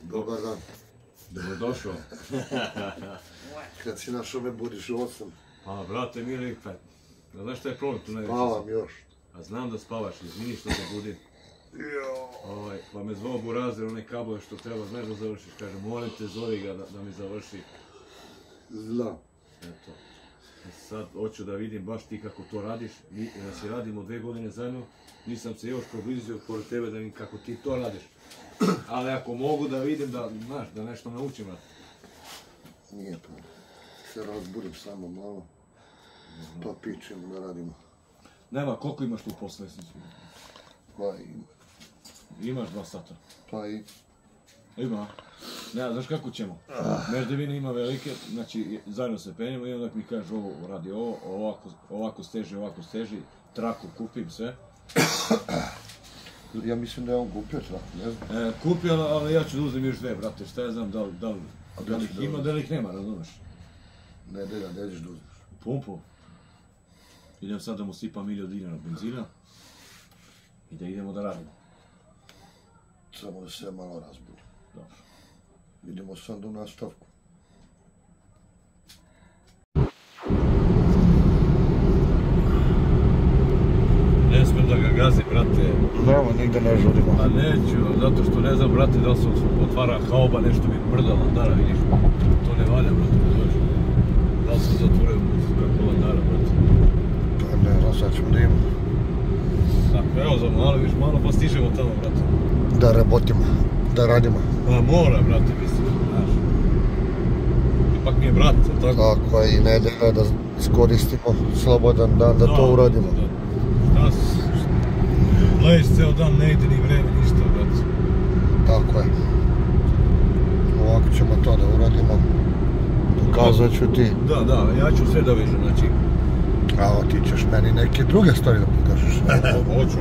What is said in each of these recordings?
Dobar dan. Dobrodošao. Kad si našao me budiš u 8. Pa, brate, mili, znaš šta je problem tu najveći? Spavam još. A znam da spavaš, izvini što te budim. Pa me zvao Burazer, one kabove što treba, znaš da završiš, kaže, molim te, zovi ga da mi završi. Znam. Eto. Sad hoću da vidim baš ti kako to radiš, znači radimo 2 godine zajedno, nisam se još približio pored tebe da vidim kako ti to radiš. Ali ako mogu da vidim da, znaš, da nešto naučim. Nije problem. Se razbudim samo malo, pa pićemo da radimo. Nema, koliko imaš tu posle? Pa ima. Imaš 2 sata? Pa i... Ima. Ne, znaš kako ćemo? Meždevina ima velike, znači zajedno se penjemo i onda mi kažeš ovo radi ovo, ovako steži, traku kupim sve. Ja mislim da je on kupio traku, ne znam. Kupio, ali ja ću da uzem još 2, brate, šta ja znam, da li ih ima, da li ih nema, razumeš? Nedelja, nećeš da uzmeš. Pumpu. Idem sad da mu sipam 1000 dinara benzina i da idemo da radimo. Samo da se malo razbudi. Dobro. Vidimo se onda u nastavku. Ne smijem da ga gazi, brate. Znamo, nigde ne žudimo. A neću, zato što ne znam, brate, da li se otvara haoba, nešto mi mrda landara, vidiš. To ne valja, brate, ne znaš. Da li se zatvorio kako landara, brate. Pa ne znam, sad ćemo da imamo. Tako, evo za malo, viš malo, pa stižemo tamo, brate. Da rabotimo, da radimo. Pa mora, brate, mislim, znaš. Ipak mi je brat, tako? Tako je, i nedelja da iskoristimo slobodan dan da to uradimo. Šta si? Leješ ceo dan, ne ide ni vreme, ništa, brate. Tako je. Ovako ćemo to da uradimo. Pokazat ću ti. Da, ja ću sve da vežem, znači. Evo, ti ćeš meni neke druge stvari da pokažeš. Hoću,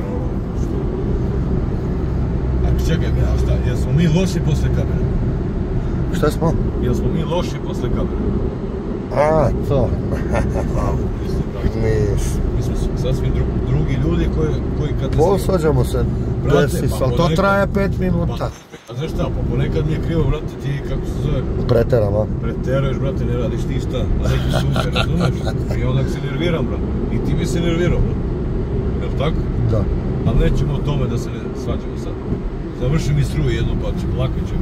a čekaj, šta, jesmo mi loši posle kamere? Šta smo? Jesmo mi loši posle kamere? A, to. Nis. Mi smo sasvim drugi ljudi koji kad... Posvađamo se, desi se, ali to traje 5 minuta. A znaš šta, pa ponekad mi je krivo, brate, ti kako se zove? Preteram, a? Preteruješ, brate, ne radiš ništa, a neki super, razumeš? I onda se nerviram, brate. I ti bi se nervirao, brate. Jel' tako? Da. Ali nećemo o tome da se ne svađamo sad. Završi mi struju jednu, pa će plakat ćemo.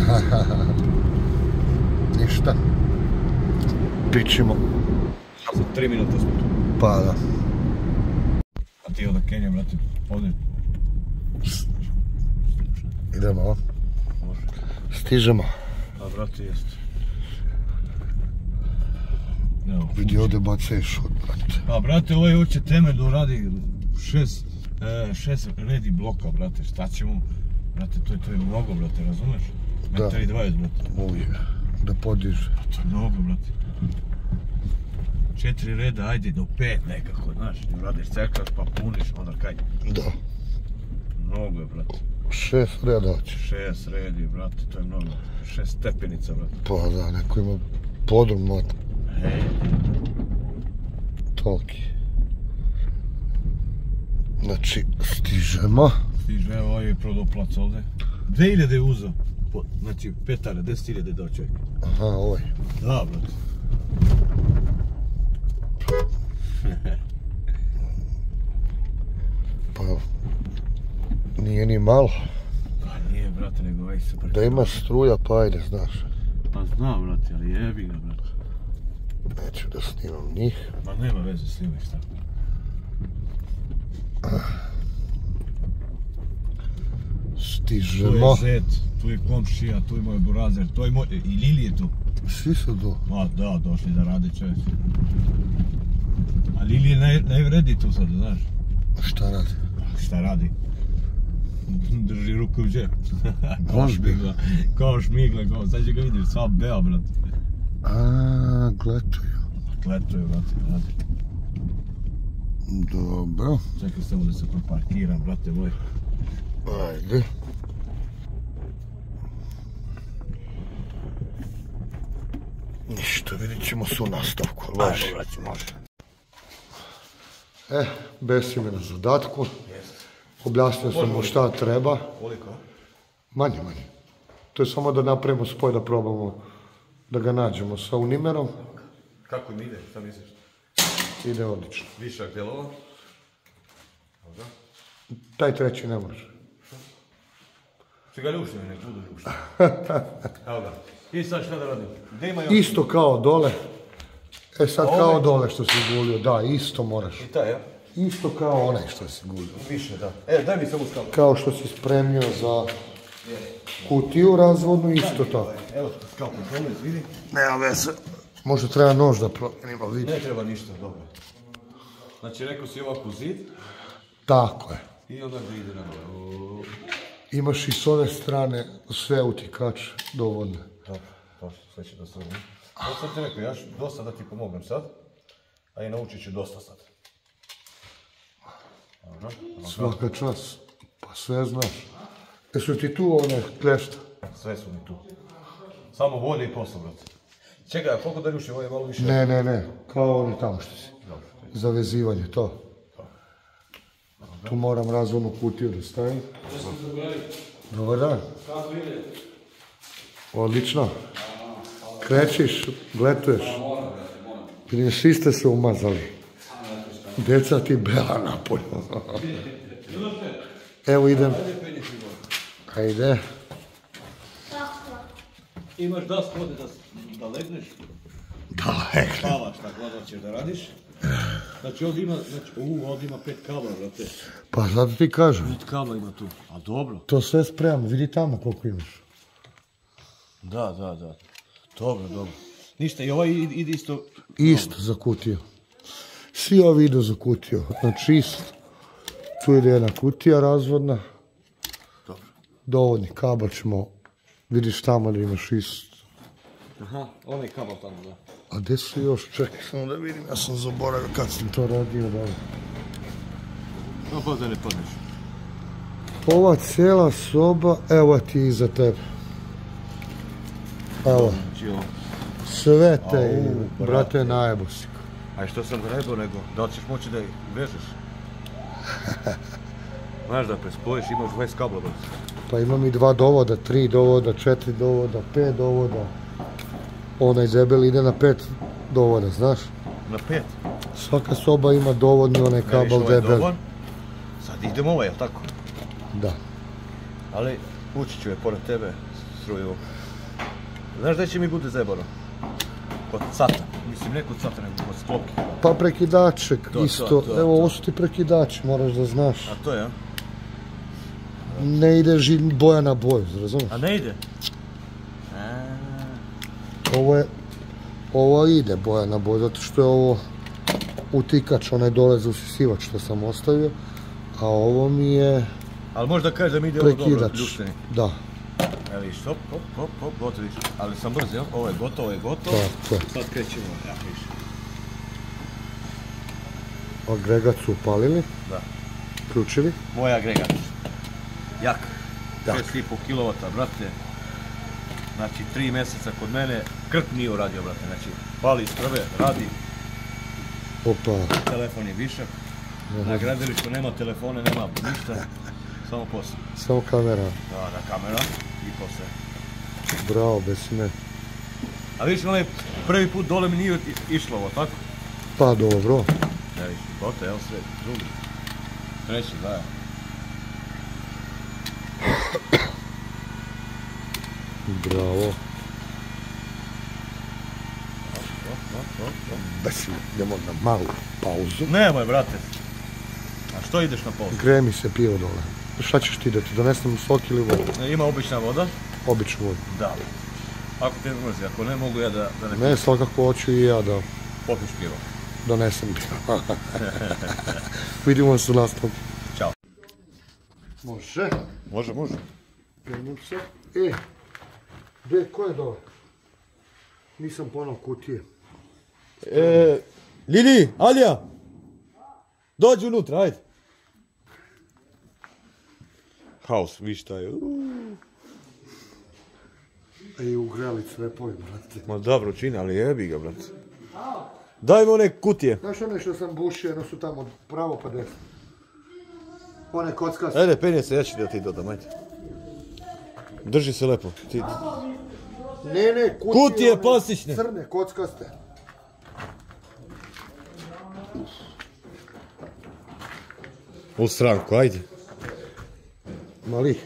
Ništa. Pićemo. Za 3 minuta smo tu. Pa da. A ti onda Kenja, brate, ovdje. Idemo, a? Može. Stižemo. A, brate, jeste. Vidi ovdje bacaju šut, brate. A, brate, ovaj hoće temelj da uradi 6 redi bloka, brate, šta ćemo? Brate, to je mnogo, brate, razumeš? Da. 1,20 m, brate. Uvijek. Da podiže. To je mnogo, brate. 4 reda, ajde do 5 nekako, znaš, uradiš cerkaš pa puniš, onda kaj? Da. Mnogo je, brate. 6 reda hoćeš. 6 redi, brate, to je mnogo. 6 stepenica, brate. Pa da, neko ima podrum mota. Hej. Toliki. Znači, stižemo. Stiže, evo, ovaj je prodao plac ovdje. 2000 je uzeo. Znači, 5 10.000 je dao čovjek. Aha, ovaj. Da, brate. Pa, nije ni malo. Pa nije, brate, nego aj se preko. Da ima struja, pa ajde, znaš. Pa zna, brate, ali jebi ga, brate. Neću da snimam njih. Ma nema veze s njima, šta. Stižemo. Tu je zet, tu je komšija, tu je moj burazer, to je moj... I Lili je tu. Svi su tu. Ma da, došli da rade čovjek. A Lili je najvredi tu sad, znaš. Šta radi? Šta radi? Drži ruku u džep. Ozbiljno. Kao šmigla, sad će ga vidiš, sva bea, brate. A, gletuju. Gletuju, brate, radi. Dobro. Čekaj samo da se proparkiram, brate moj. Ajde. Ništa, vidit ćemo se u nastavku. Ajde, brate, može. Besi me na zadatku. Objasnio sam mu šta treba. Koliko? Manje. To je samo da napravimo spoj, da probamo da ga nađemo sa Unimerom. Kako im ide, šta misliš? Ide odlično. Višak delova? Taj treći ne može. Če ga ljušni, nek budu ljušni. Evo ga. I sad šta da radim? Gdje ima još? Isto kao dole. Sad kao dole što si gulio, da, isto moraš. I taj, ja? Isto kao onaj što si gulio. Više, da. Daj mi samo skalu. Kao što si spremio za kutiju razvodnu, isto tako. Evo skalu, pomez, vidi. Nema veze. Možda treba nož da promijenimo, vidi. Ne treba ništa, dobro. Znači, rekao si ovako zid. Tako je. I onda ga ide na gore. Imaš i s ove strane sve utikače dovoljne. Dobro, sve će da se vrlo. Ovo sam ti rekao, ja ću dosta da ti pomognem sad, a i naučit ću dosta sad. Dobro. Svaka čas. Pa sve znaš. Jesu ti tu one klješta? Sve su mi tu. Samo volje i posao, brate. Čekaj, a koliko da ljušim, ovo je malo više? Ne. Kao oni tamo što si. Za vezivanje, to. Tu moram razvodnu kutiju da stavim. Dobar dan. Kako ide? Odlično. Krećiš, gletuješ. Moram. Vidim, svi ste se umazali. Deca ti bela napolju. Evo idem. Ajde. Imaš dask vode da legneš? Da legnem. Spavaš, tako da ćeš da radiš. Znači ovdje ima, ovdje ima 5 kabla, brate. Pa zato ti kažem. 5 kabla ima tu, a dobro. To sve spremamo, vidi tamo koliko imaš. Da. Dobro. Ništa, i ovaj ide isto... Isto za kutiju. Svi ovi idu za kutiju. Znači isto. Tu ide jedna kutija razvodna. Dobro. Dovoljni kabel ćemo, vidiš tamo da imaš isto. Aha, onaj kabel tamo, da. A gdje su još? Čekaj samo da vidim, ja sam zaboravio kad sam to radio. No, pa da ne padneš. Ova cijela soba, evo ti iza tebe. Evo, sve te, brate, najebo si. A što sam trebao nego? Da li ćeš moći da ih vežeš? Znaš da prespojiš, imaš 20 kabla, brate. Pa imam i 2 dovoda, 3 dovoda, 4 dovoda, 5 dovoda. Onaj debeli ide na 5 dovoda, znaš? Na 5? Svaka soba ima dovodni onaj kabel debel. Sad idemo ovaj, jel tako? Da. Ali ući ću je pored tebe, struju. Znaš da će mi bude zebano? Kod cata. Mislim, ne kod cata, nego kod sklopke. Pa prekidaček isto. To. Evo, ovo su ti prekidači, moraš da znaš. A to je, a? Ne ide boja na boju, razumiješ? A ne ide? Ovo ide boja na boju, zato što je ovo utikač, onaj dole za usisivač što sam ostavio, a ovo mi je Ali možda kažeš da mi ide ovo dobro, prekidač. ljušteni. Da. Evo viš, hop, gotovo viš. Ali sam brz, jel? Ovo je gotovo, Tako je. Sad krećemo, ja viš. Agregat su upalili. Da. Ključili. Moj agregat. Jak. 6,5 kW, brate. Znači, 3 mjeseca kod mene, krk nije uradio, brate. Znači, pali iz prve, radi. Opa. Telefon je višak. Na gradilištu nema telefone, nema ništa. Samo posao. Samo kamera. Da, kamera i posao. Bravo, bez me. A vidiš, onaj prvi put dole mi nije išlo ovo, tako? Pa dobro. Ne viš, gotovo, evo sve, drugi. Treći, da. Bravo. Bez me. Idemo na malu pauzu. Nemoj, brate. A što ideš na pauzu? Greje mi se pivo dole. Šta ćeš ti da ti donesem sok ili vodu? Ima obična voda? Običnu vodu. Da. Ako te mrzi, ako ne mogu ja da Ne, svakako hoću i ja da popiš pivo. donesem pivo. Vidimo se u nastavku. Ćao. Može. Može. Penjem se. Ko je dole? Nisam ponao kutije. Lili, Alija! Dođi unutra, ajde. Haos, viš šta je. Ugreli crepovi, brate. Ma dobro čini, ali jebi ga, brate. Daj mi one kutije. Znaš one što sam bušio, jedno su tamo pravo pa desno. One kockaste. Ajde, penje se, ja ću da ti dodam, ajde. Drži se lepo. Ti... Ne, Kutije one plastične. Crne, kockaste. U stranku, ajde. Mali.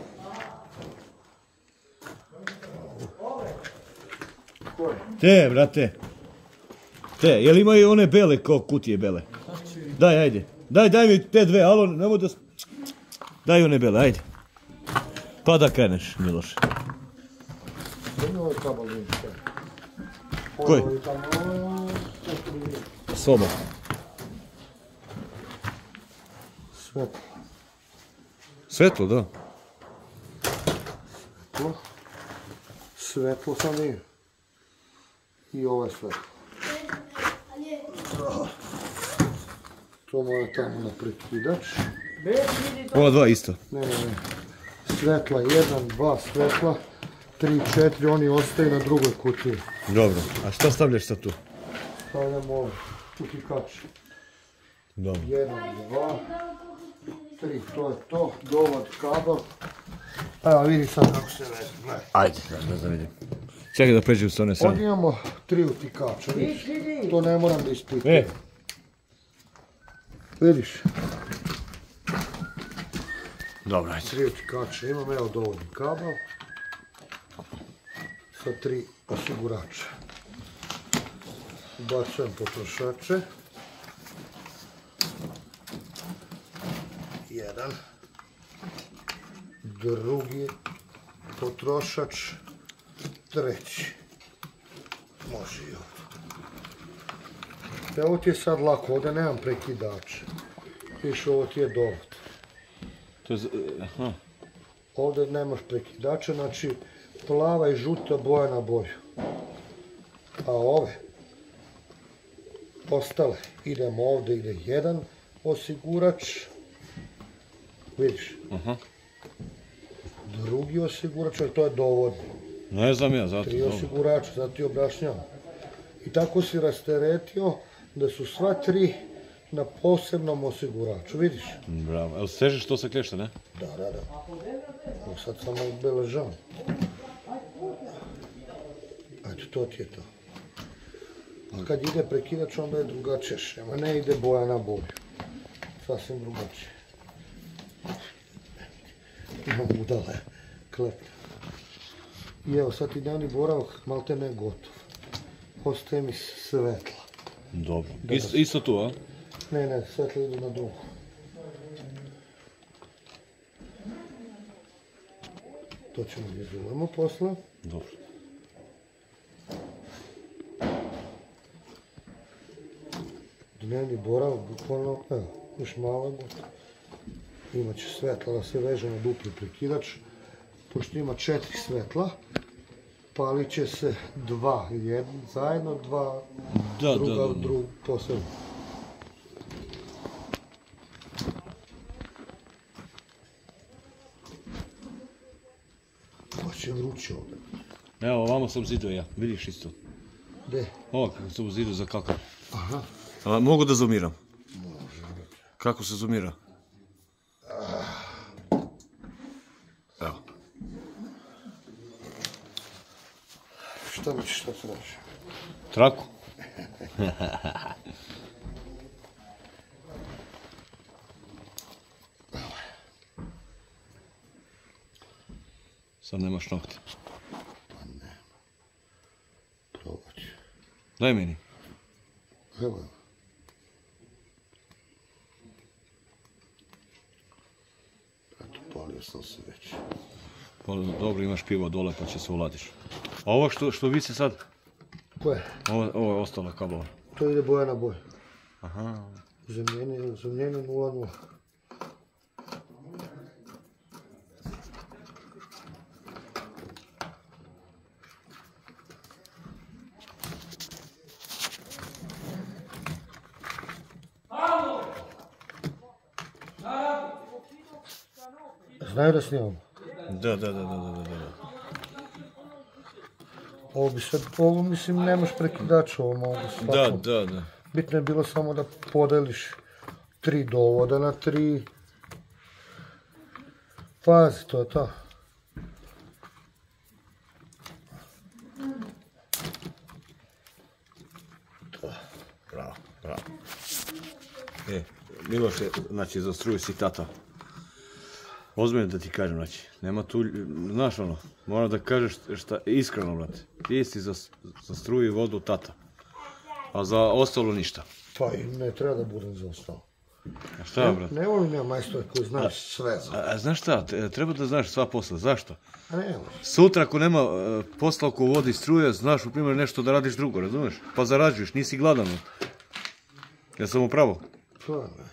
Te, brate. Te, jel imaju one bele kao kutije bele? Daj, ajde. Daj mi te dve, alo, nemoj da... Daj one bele, ajde. Pa da kreneš, Miloš. Koji? Soba. Svetlo. Svetlo, da. Svetlo sam nije. I ovo je svetlo. To mora tamo na prekidač. Ova dva isto. Ne. Svetla 1, 2 svetla, 3, 4, oni ostaju na drugoj kutiji. Dobro, a šta stavljaš sad tu? Stavljamo ovo, utikač. Dobro. 1, 2, 3, to je to, dovod, kabel. Evo vidi sad kako se vezi. Ajde, da vidim. Čekaj da pređem s one strane. Ovdje imamo 3 utikača, vidiš? To ne moram da ispitujem. Vidiš? Dobro, ajde. 3 utikača imam, evo dovodni kabel. Sa 3 osigurača. Bacujem potrošače. 1. Drugi potrošač. 3. Može i ovdje. Evo ti je sad lako, ovdje nemam prekidača. Viš, ovo ti je dovod. To je, aha. Ovdje nemaš prekidača, znači plava i žuta boja na boju. A ove ostale, idemo ovdje, ide 1 osigurač. Vidiš? Aha. Drugi osigurač, ali to je dovodno. Ne znam ja, zato. 3 osigurača, zato ti objašnjavam. I tako si rasteretio da su sva 3 na posebnom osiguraču, vidiš? Bravo, jel stežeš to sa klešta, ne? Da. Evo sad samo obeležavam. Ajde, to ti je to. A kad ide prekidač, onda je drugačije šema, ne ide boja na boju. Sasvim drugačije. Imam udale klepne. I evo sad ti dani boravak, malte ne gotov. Ostaje mi svetla. Dobro. Isto tu, a? Ne, svetla idu na drugu. To ćemo izolamo posle. Dobro. Dnevni boravak, bukvalno, evo, još malo gotovo. Imaće svetla da se veže na dupli prekidač. Pošto ima 4 svetla, palit će se 2 zajedno, 2 druga posebno. Baš je vruće ovdje. Evo, ovamo sam zido ja, vidiš isto. Gdje? Ovo kako sam zido za kakar. Aha. A mogu da zoomiram? Može. Kako se zoomira? Evo. Šta misliš, šta traži? Traku? Sad nemaš nokte. Pa nema. Probat ću. Daj meni. Evo. Eto, palio sam se već. Pa dobro, imaš pivo dole pa će se uladiš. A ovo što visi sad? Koje? Ovo je ostalo kablova. To ide boja na boju. Aha. Zemljenje 0,0. Znaju da snimamo? Da. Ovo mislim nemaš prekidača, ovo mogu svakom. Da. Bitno je bilo samo da podeliš 3 dovoda na 3. Pazi, to je to. Miloše, znači za struju si tata. Ozbiljno da ti kažem, znači, nema tu, znaš ono, moram da kažeš šta, iskreno, brate. Ti si za struju i vodu tata, a za ostalo ništa. Pa i ne treba da budem za ostalo. A šta, brate? Ne volim ja majstore koji znaš sve za. A znaš šta, treba da znaš sva posla, zašto? A ne volim. Sutra ako nema posla oko vode i struje, znaš u primjer nešto da radiš drugo, razumiješ? Pa zarađuješ, nisi gladan. Ja sam upravo. Pa ne.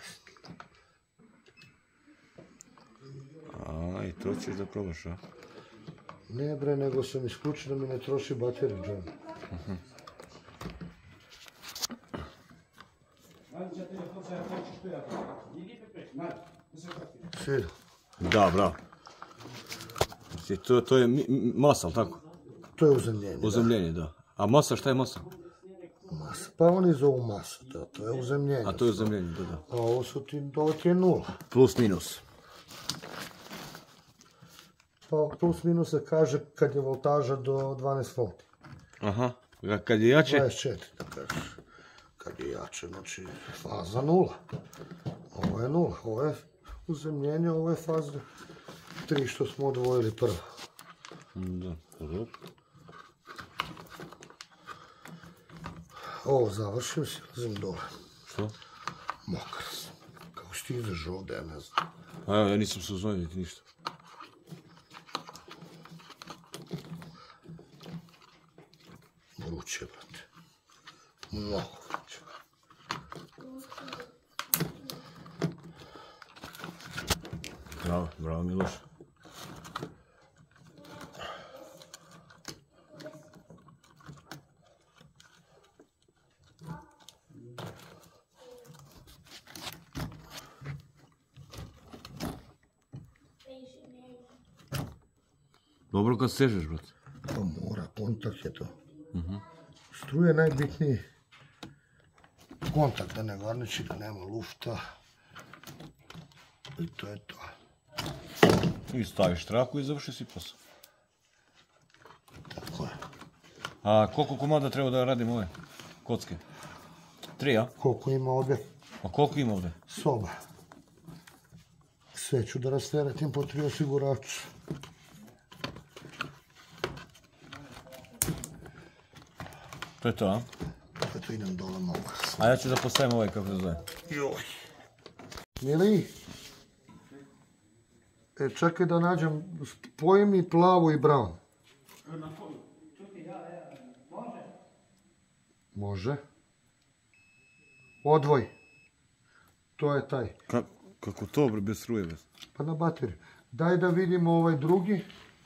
A, i to ćeš da probaš, a? Ne bre, nego sam isključio da mi ne troši bateriju, John. Sviđa. Da, bravo. Znači, to je masa, ali tako? To je uzemljenje. Uzemljenje, da. A masa, šta je masa? Masa. Pa oni zovu masu, to je uzemljenje. A to je uzemljenje, da. A ovo ti je nula. Plus minus. Pa plus minus se kaže kad je voltaža do 12 volti. Aha, kad je jače? 24, da kažeš. Kad je jače, znači faza nula. Ovo je nula, ovo je uzemljenje, ovo je faza 3 što smo odvojili prvo. Da, dobro. Ovo završim, silazim dole. Što? Mokar sam. Kako si ti izašao ovdje, ja ne znam. A evo, ja nisam se uznojio niti ništa. Vruće, brate. Mnogo vruće. Bravo, bravo Miloš. Dobro kad sežeš, brate. Pa mora, kontakt je to. Struje je najbitniji kontakt, da ne varniči, da nema lufta. I to je to. I staviš traku i završi si posao. Tako je. A koliko komada treba da radim ove kocke? 3, a? Koliko ima ovdje A koliko ima ovdje? soba. Sve ću da rasteretim po 3 osigurača. To je to, a? Eto idem dole mokar. A ja ću da postavim ovaj kako se zove. Joj. Mili, čekaj da nađem, spoji mi plavu i brown. Može. Odvoj. To je taj. Kako to, bre, bez struje, bez? Pa na bateriju. Daj da vidimo ovaj drugi.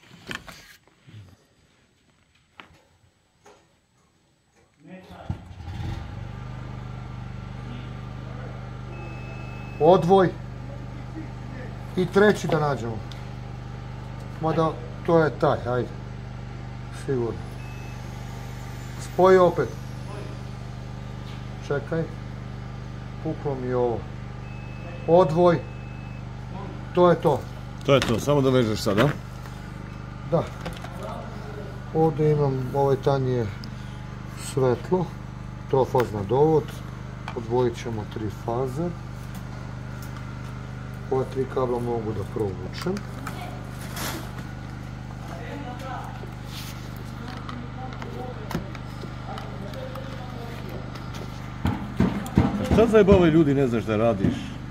Odvoj. I treći da nađemo. Mada to je taj, ajde. Sigurno. Spoji opet. Čekaj. Puklo mi ovo. Odvoj. To je to. To je to, samo da vežeš sad, a? Da. Ovdje imam ovaj tanje svetlo. Trofazna dovod. Odvojit ćemo 3 faze. Ova 3 kabla mogu da provučem. Šta zajebavaju ljudi, ne znaš da radiš?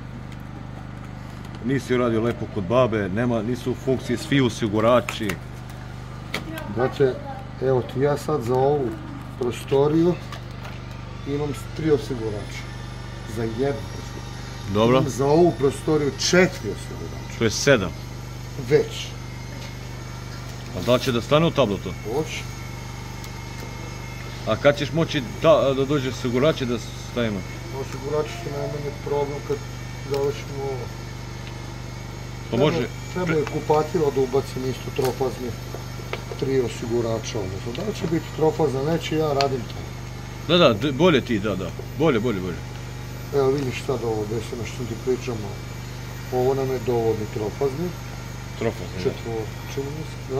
Nisi radio lepo kod babe, nisu u funkciji svi osigurači. Znate, evo ti ja sad za ovu prostoriju imam 3 osigurača. Za jednu prostoriju. Dobro. Imam za ovu prostoriju 4 osigurača. To je 7. Već. A da li će da stane u tablo to? Hoće. A kad ćeš moći da dođe osigurači da stavimo? Osigurači su najmanje problem kad završimo ovo. To može... Treba je kupatilo da ubacim isto trofazni 3 osigurača. Odnosno, da li će biti trofazna, neće, ja radim to. Da, bolje ti, da. Bolje. Evo vidiš sad ovo desi na što ti pričamo. Ovo nam je dovodni trofazni. Trofazni, da. Četvorčini mislim, da.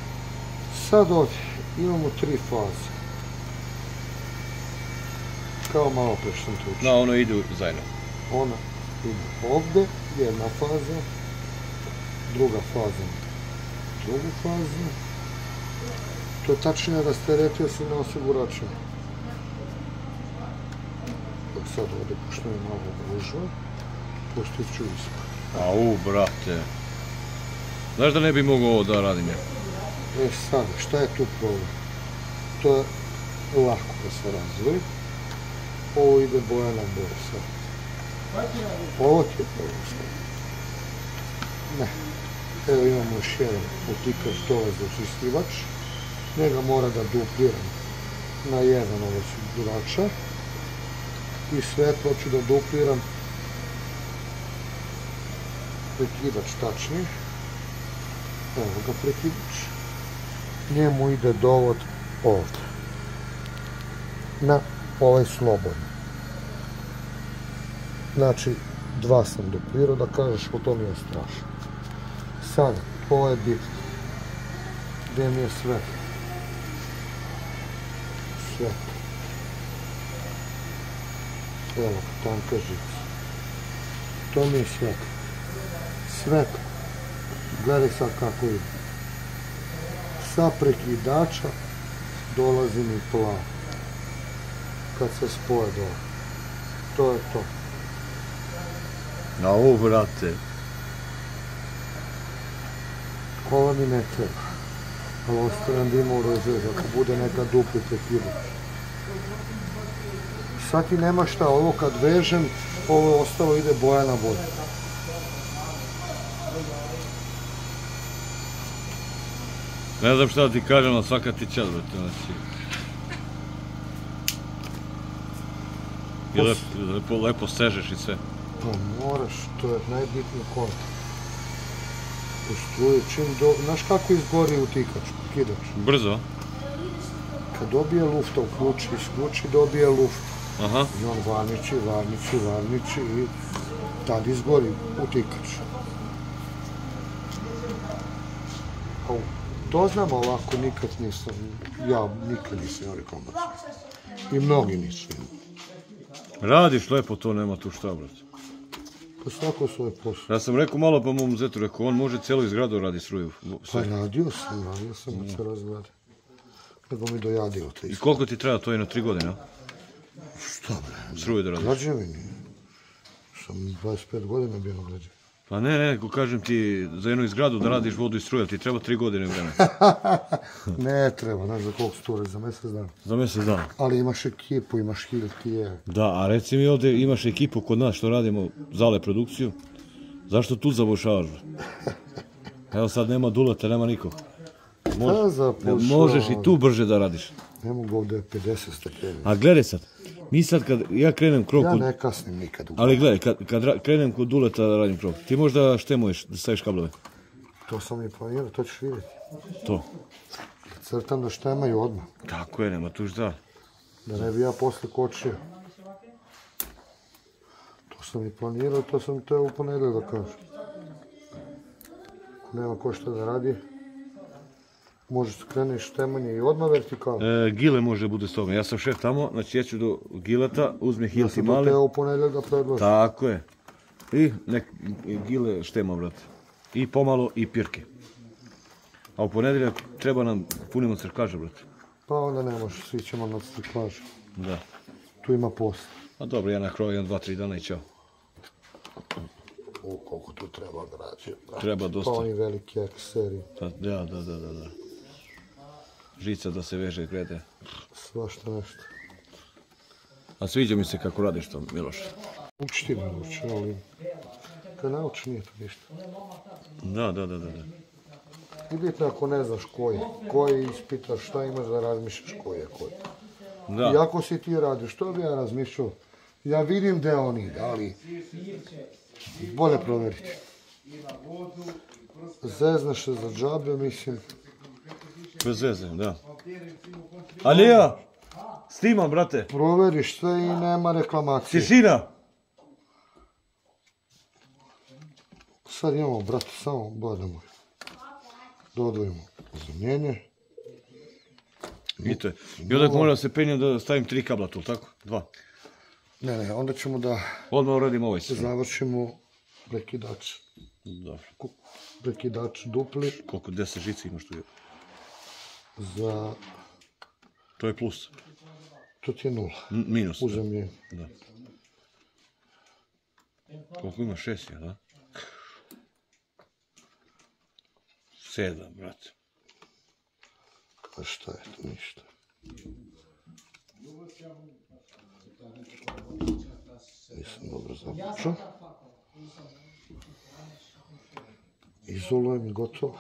Sad ovdje imamo 3 faze. kao malo pre što sam te učio. Da, ono idu zajedno. Ona ide ovde, jedna faza, druga faza, drugu fazu. To je tačnije rasteretio se na osiguračima. Dok sad ovdje pošto je malo gužva, pustit ću ispod. Au, brate. Znaš da ne bi mogao ovo da radim ja? Sad, šta je tu problem? To je lako da se razvoji. Ovo ide Bojana boja sad. Ovo ti je prvo sad. Ne. Evo imamo još jedan utikač dole za očistivač. Njega mora da dupliram na jedan osigurača. I svetlo ću da dupliram prekidač tačnije. Evo ga prekidač. Njemu ide dovod ovdje. Na ovaj slobodni. Znači, dva sam duplirao, da kažeš, o to mi je strašno. Sada, ovo je bitno. Gdje mi je svetlo? Svetlo. Evo, tanka žica. To mi je svetlo. Svetlo. Gledaj sad kako ide. Sa prekidača dolazi mi plav. Kad se spoje dole. To je to. Au, brate. Ova mi ne treba. Ali ostavljam da ima u rezervi, ako bude neka dupli prekidač. Sad ti nema šta, ovo kad vežem, ovo ostalo ide Bojana boja. Ne znam šta ti kažem, ali svaka ti čast, brate, znači. I lepo stežeš i sve. Pa moraš, to je najbitniji kontakt. U struju, znaš kako izgori utikač, prekidač? Brzo? Kad dobije lufta, uključi, isključi, dobije luft. Aha. I on varniči i tad izgori utikač. To znam ovako, nikad nisam, ja nikad nisam imao reklamacije. I mnogi nisu imali. Radiš lepo, to nema tu šta, brate. Pa svako svoj posao. Ja sam rekao malo pa mom zetu, rekao, on može cijelu izgradu radi struju. Pa radio sam da se razgleda. Nego mi dojadio te I koliko ti treba to jedno 3 godine, a? Šta bre? Struju da radiš. Građevini. Sam 25 godina bio na građevini. Pa ne, ko kažem ti, za jednu izgradu da radiš vodu i struju, ti treba 3 godine vremena. Ne treba, znaš za koliko sture, za mjesec dana. Za mjesec dana. Ali imaš ekipu, imaš hiltije. Da, a reci mi ovdje imaš ekipu kod nas što radimo Zale produkciju, zašto tu zabušavaš? Evo sad nema Duleta, nema nikog. Možeš i tu brže da radiš. Ne mogu ovdje 50 stepeni. A gledaj sad, mi sad kad ja krenem krov... Ja ne kasnim nikad. Ali gledaj, kad krenem kod Duleta da radim krov, ti možda štemuješ, da staviš kablove? To sam i planirao, to ćeš vidjeti. To. Crtam da štemaju odmah. Tako je, nema tu šta. Da ne bi ja posle kočio. To sam i planirao, to sam teo u ponedjeljak da kažem. Ako nema ko šta da radi, možeš kreneš štemanje i odmah vertikalno. Gile može bude s toga. Ja sam šef tamo, znači ja ću do Gileta, uzme hilti Ja mali. sam to teo u ponedjeljak da predložim. Tako je. I nek Gile štema, brate. I pomalo i pirke. A u ponedjeljak treba nam punimo crkaža, brate. Pa onda ne može, svi ćemo na ciklažu. Da. Tu ima posla. A dobro, ja na krovu 1, 2, 3 dana i čao. O, koliko tu treba građe. Treba dosta. Pa oni veliki ekseri. Da. Žica da se veže, glede. Svašta nešto. A sviđa mi se kako radiš to, Miloš. Uči ti nauči, ali kad nauči nije to ništa. Da. I bitno ako ne znaš koji ispitaš, šta imaš da razmišljaš koji je koji. Da. I ako si ti radiš, što bi ja razmišljao? Ja vidim gdje on ide, ali bolje provjeriti. Zeznaš se za džabe, mislim. Bez veze, da. Alija! Snimam, brate. Proveriš sve i nema reklamacije. Tišina! Sad imamo, brate, samo badamo. Dodajemo zamjenje. I to je. I onda moram se penjem da stavim 3 kabla tu, tako? 2. Ne, onda ćemo da Odmah uradimo ovaj sve. završimo prekidač. Dobro. Prekidač dupli Koliko 10 žica imaš tu? za... To je plus. To ti je 0. Minus. Uzem je. Da. Koliko ima 6, da? 7, brate. A šta je to, ništa. Nisam dobro započeo. Izolujem i gotovo.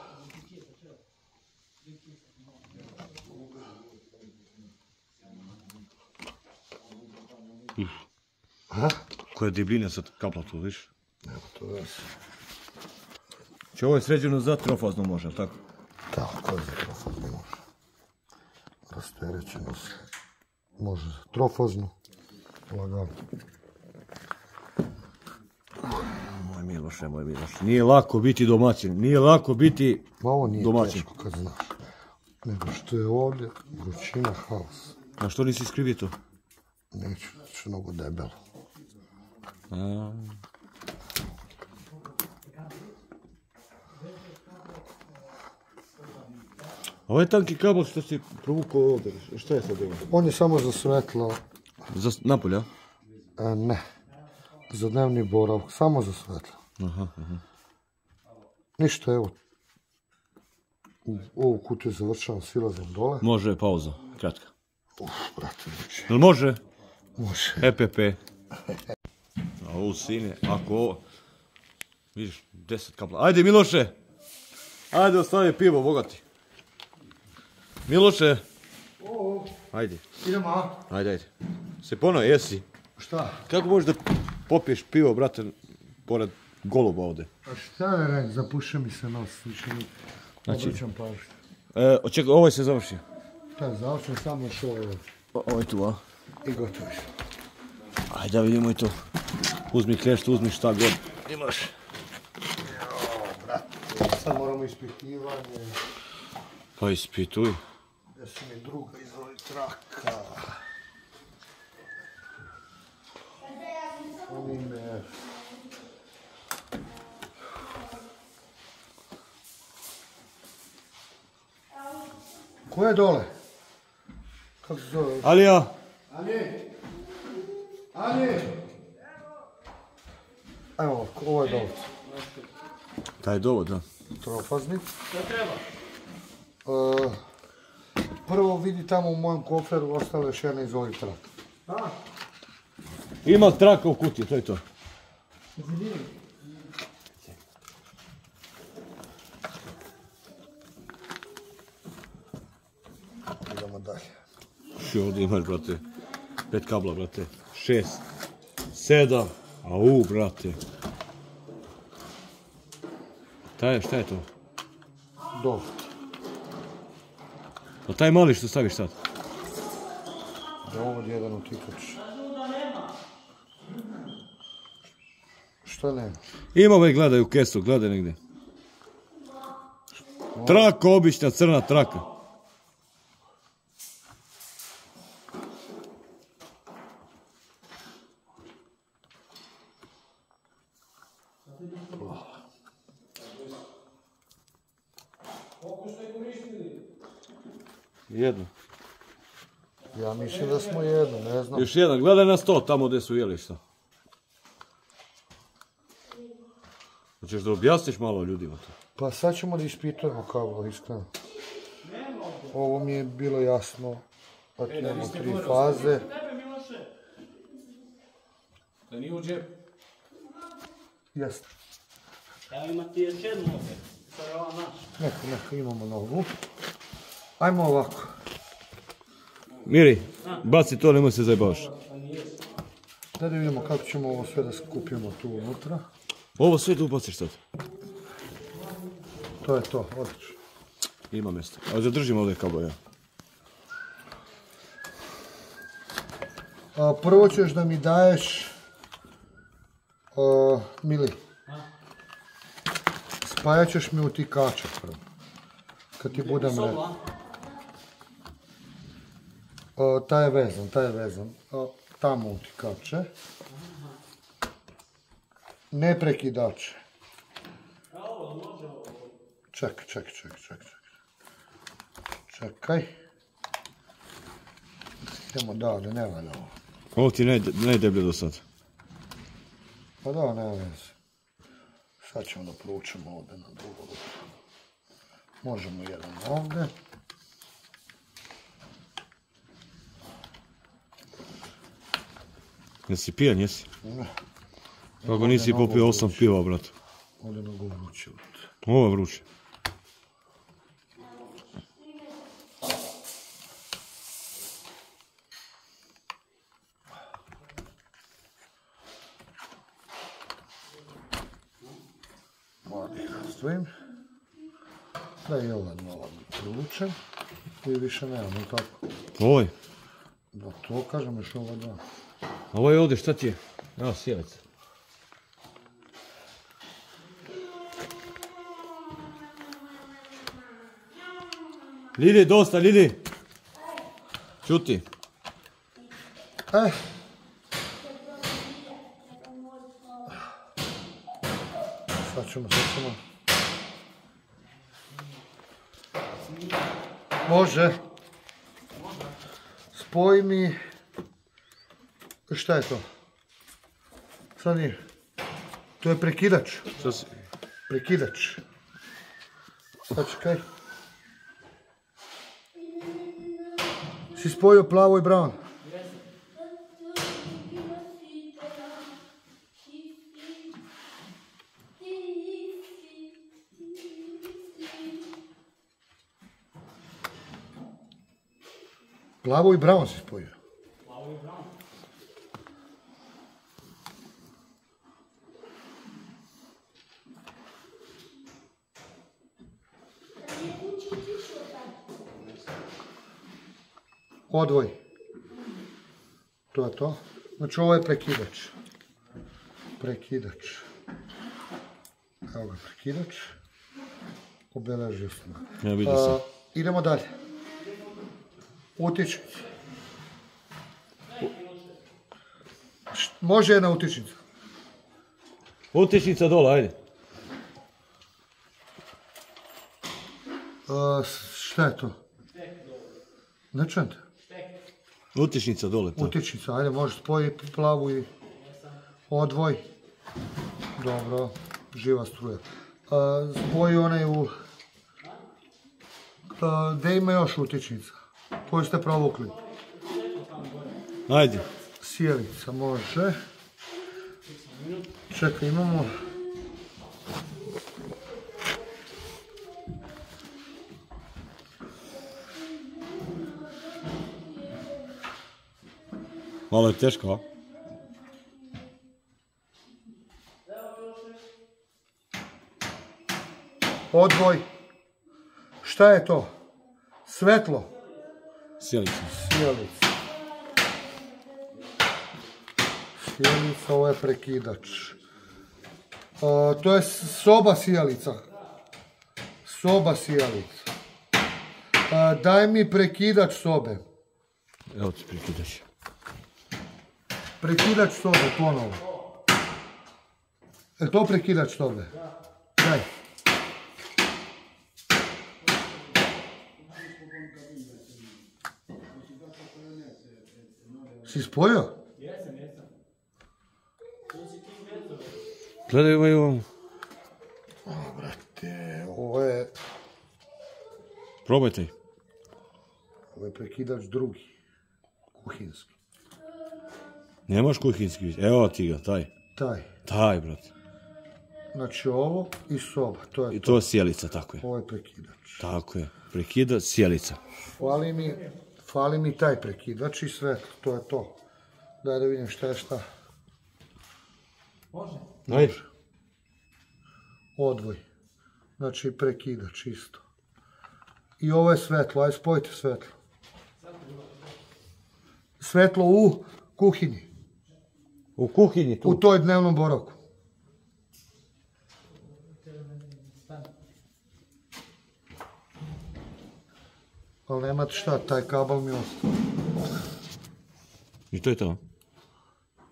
Aha, Koja je debljina sad kapla tu, viš? nema to veze. Če ovo je sređeno za trofazno može, ali tako? Tako, ko je za trofazno može. Rasterećeno se. Može za trofazno. Lagano. Moj Miloše. Nije lako biti domaćin, nije lako biti Ma ovo nije domaćin. teško kad znaš. Nego što je ovdje vrućina, haos. A što nisi skrivio to? Neću, ću mnogo debelo. Ovo je tanki kabel što si provukao ovdje, šta je sad ovo? On je samo za svetlo, Za napolja? ne, za dnevni boravak, samo za svetlo. Aha. Ništa, evo, u ovu kutiju završavam, silazim dole. Može pauza, kratka. Brate, znači, Jel može? može. EPP. A ovo sine, ako ovo... Vidiš, 10 kabla. Ajde Miloše! Ajde ostavi pivo, bogati. Miloše! Ajde. Idemo, a? Ajde. Se ponovo, jesi? Šta? Kako možeš da popiješ pivo, brate, pored goluba ovde? A šta je reći, zapušio mi se nos, više mi obraćam pažnju. Čekaj, ovo se završi. Šta je završen, samo što je Ovo je tu, a? i gotovo. Ajde da vidimo i to. Uzmi klješt, uzmi šta god. Imaš. Brate, sad moramo ispitivanje. Pa ispituj. Gdje su mi druga iz ovih traka. Oni me... Ko je dole? Kako se zove? Alija! Ali! Evo ovako, ovo je dolac. Taj je dovod, da. Trofazni. Što treba? Prvo vidi tamo u mojem koferu ostalo još jedna iz ovih traka. Ima traka u kutiji, to je to. Idemo dalje. Što ovdje imaš, brate? 5 kabla, brate. 6, 7. Au, brate. Šta je to? Dovod. A taj mali što staviš sad? Dovod jedan utikač. Što nema? Ima ovaj, gledaj u kesu, gledaj negdje. Traka, obična crna traka. Jedno. Ja mislim da smo jedno, ne znam. Još jedan, gledaj na 100 tamo gdje su jelišta. Hoćeš da objasniš malo ljudima to? Pa sad ćemo da ispitujemo kablo, iskreno. Ovo mi je bilo jasno. Da tu imamo 3 faze. Da nije u džep. Jeste. Evo ima ti još jednu opet. To je ova naša. Neka, imamo novu. Ajmo ovako. Miri, baci to, nemoj se zajebavaš. Da vidimo kako ćemo ovo sve da skupimo tu unutra. Ovo sve tu baciš sad. To je to, odlično. Ima mjesta. A zadržimo ovdje kablo, ja. Prvo ćeš da mi daješ... Mili. Spajat ćeš mi utikača prvo. Kad ti budem reći. Taj je vezan. tamo utikače. Ne prekidače. Čekaj. Idemo dalje, ne valja ovo. Ovo ti je najdeblje do sad. Pa da, ne veze. Sad ćemo da proučemo ovdje na drugu ruku. Možemo jedan ovdje. Jesi pijan, jesi? Ne. Kako nisi popio 8 piva, brat? Ovdje nogu vruće. Ovo je vruće. Stojim. Da je ovaj malo pručen. I više nemamo tako. Ovoj? Da to kažem još ova dva. Ovo je ovdje, šta ti je? Evo, sjelica. Lili, dosta, Lili! Čuti. Sad ćemo. Može. Spoj mi. Šta je to? Sad nije. To je prekidač. Šta si? Prekidač. Sad čekaj. Si spojio plavo i brown? Plavo i brown si spojio. Plavo i brown. Odvoj. To je to. Znači ovo je prekidač. Prekidač. Evo ga prekidač. Obeležio sam ga. Ja vidio sam. Idemo dalje. Utičnica. Može jedna utičnica. Utičnica dole, ajde. Šta je to? Ne čujem te. Utičnica dole. To. Utičnica, ajde, možeš spojiti plavu i odvoj. Dobro, živa struja. Spoji onaj u... Gdje ima još utičnica? Koju ste provukli? Ajde. Sjelica, može. Čekaj, imamo... Malo je teško, a? Odvoj. Šta je to? Svetlo. Sjelica. Sjelica. Sjelica, ovo je prekidač. To je soba sjelica. Soba sjelica. Daj mi prekidač sobe. Evo ti prekidaš. Prekidač sobe, ponovo. Je to prekidač sobe? Daj. Si spojio? Jesam. Gledaj ovaj ovom. Brate, ovo je Probajte. Ovo je prekidač drugi. Kuhinski. Nemaš kuhinski. Evo ti ga, taj. Taj, brate. Znači ovo i soba. To je I to je sjelica, tako je. Ovo je prekidač. Tako je. Prekidač, sjelica. Fali mi taj prekidač i svetlo. To je to. Daj da vidim šta je šta. Može. Ajde. Odvoj. Znači prekidač isto. I ovo je svetlo. Ajde spojite svetlo. Svetlo u kuhinji. U kuhinji tu. U toj dnevnom boravku. Ali nemate šta, taj kabel mi ostao. I to je to.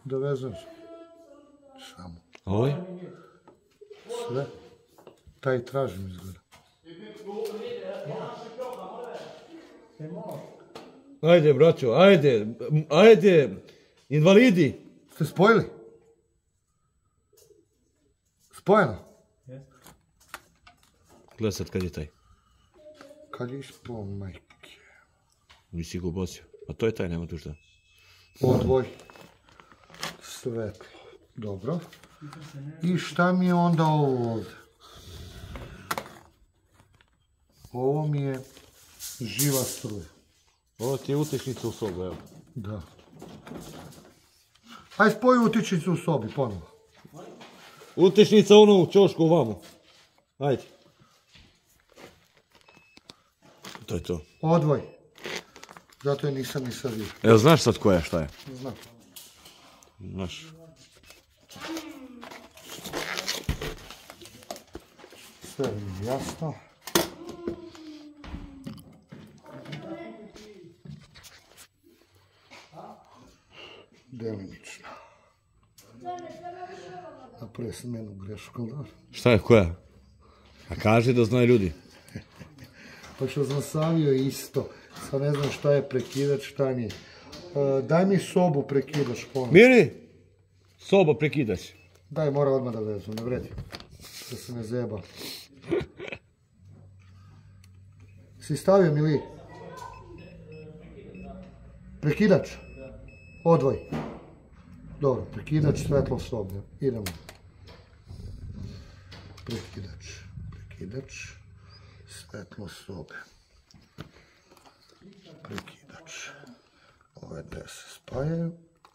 Da vezem samo. Ovaj? Sve. Taj tražim izgleda. Ajde, braćo, ajde, invalidi. Ste spojili? Spojeno? Gledaj sad kad je taj. Kad je ispao, majke. Nisi ga ubosio. A to je taj, nema tu šta. Odvoj. Svetlo. Dobro. I šta mi je onda ovo ovdje? Ovo mi je živa struja. Ovo ti je utešnica u sobu, evo. Da. Aj spoji utičnicu u sobi, ponovo. Utešnica ono u ćošku ovamo. Ajde. To je to. Odvoj. Zato je nisam ni sad vidio. Evo, znaš sad koja šta je? Znam. Znaš. Sve mi je jasno. Delimično. Napravio sam jednu grešku, da? Šta je, koja? A kaži da znaju ljudi. Pa što sam savio isto. Sad ne znam šta je prekidač, šta nije. Daj mi sobu prekidač ponovno. Miri! Soba prekidaš. Daj, mora odmah da vezu, ne vredi. Da se ne zeba. Si stavio, Mili? Prekidač? Odvoj. Dobro, prekidač, svetlo sobe. Idemo. Prekidač, svetlo sobe. Prekidač. Ove dve se spajaju.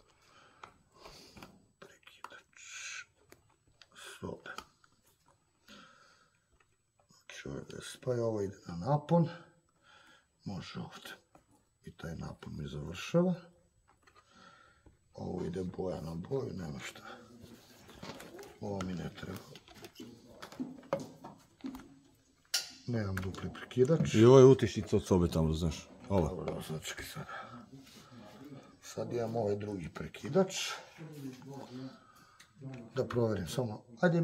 Prekidač sobe. Znači ove dve se spajaju, ovo ide na napon. Može ovdje. I taj napon mi završava. Ovo ide boja na boju, nema šta. Ovo mi ne treba. Nemam dupli prekidač. I ovo je utišnica od sobe tamo, znaš. Ovo. Dobro, začekaj sad. Sad imam ovaj drugi prekidač. Da proverim samo. Ajde,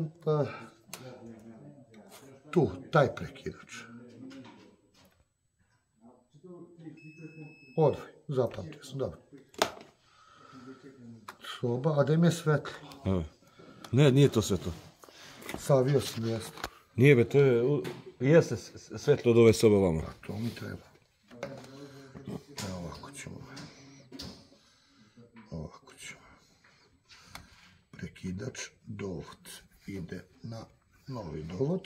tu, taj prekidač. Odvoj, zapamtio sam, dobro. Soba, a da im je svetlo. Evo. Ne, nije to svetlo. Savio sam mjesto. Nije be, to je... Jeste svetlo od ove sobe vama. To mi treba. Evo ovako ćemo. Ovako ćemo. Prekidač, dovod ide na novi dovod.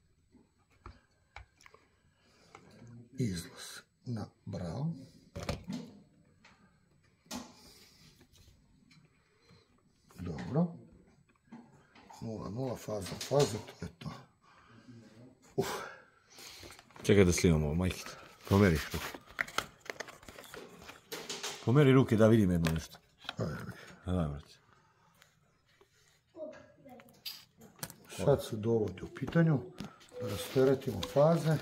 Izlaz na bravu. Dobro. 0,0 faza, to je to. Čekaj da snimam ovo, majke. Pomeri ruke. Pomeri ruke da vidim jedno nešto. Daj, brate. Sad se dovodi u pitanju, da rasteretimo faze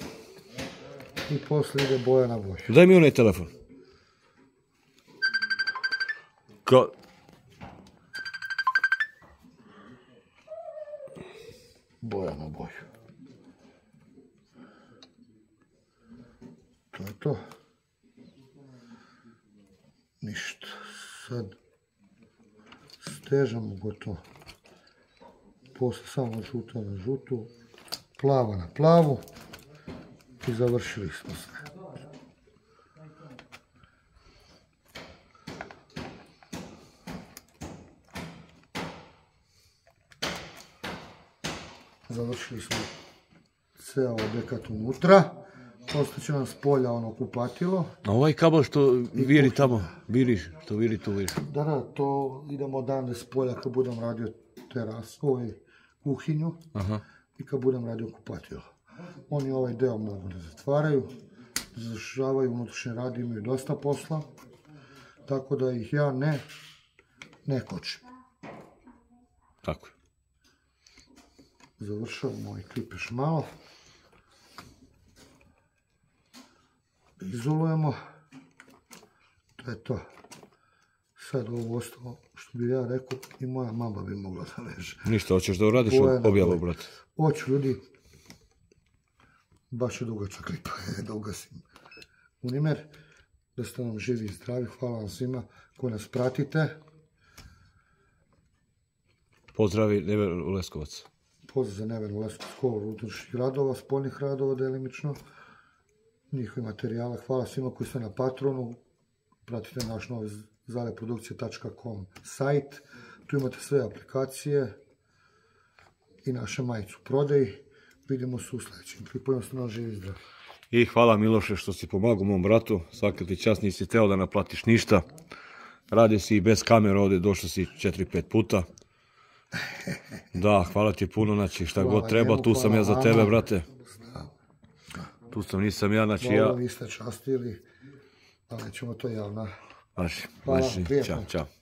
i poslije ide boja na boju. Daj mi onaj telefon. Boja na boju. To je to. Ništa. Sad stežamo gotovo. Posle samo žuta na žutu, plava na plavu i završili smo sve. Završili smo ceo objekat unutra. Ostaće nam s polja ono kupatilo. A ovaj kabel što viri tamo, viriš, što viri tu viriš. Da, to idemo odande s polja kad budem radio teras, kuhinju i kad budem radio kupatilo. Oni ovaj deo mogu da zatvaraju, da završavaju unutrašnje radi, imaju dosta posla, tako da ih ja ne kočim. Tako je. Završavamo ovaj klip još malo. Izolujemo. To je to. sad ovo ostalo, što bi ja rekao, i moja mama bi mogla da veže. Ništa, hoćeš da uradiš objavu, brate? Hoću, ljudi. Baš je dugača klipa, da ugasim Unimer. Da ste nam živi i zdravi, hvala vam svima koji nas pratite. Pozdravi Never Leskovac. Pozdrav za Never Leskovac, školu unutrašnjih radova, spoljnih radova delimično. Njihovi materijala, hvala svima koji ste na Patronu. Pratite naš novi zaleprodukcije.com sajt. Tu imate sve aplikacije i naše majicu prodaj. Vidimo se u sljedećem klipu, ste nam živi i zdravi. I hvala Miloše što si pomagao mom bratu, svaka ti čast, nisi teo da naplatiš ništa. Radio si i bez kamere ovdje, došao si 4-5 puta. Da, hvala ti puno, znači šta god treba, tu sam ja za tebe, brate. Tu sam, nisam ja, znači ja... Malo niste častili, ali ćemo to javno. Znači, Hvala, prijetno. Ćao, čao.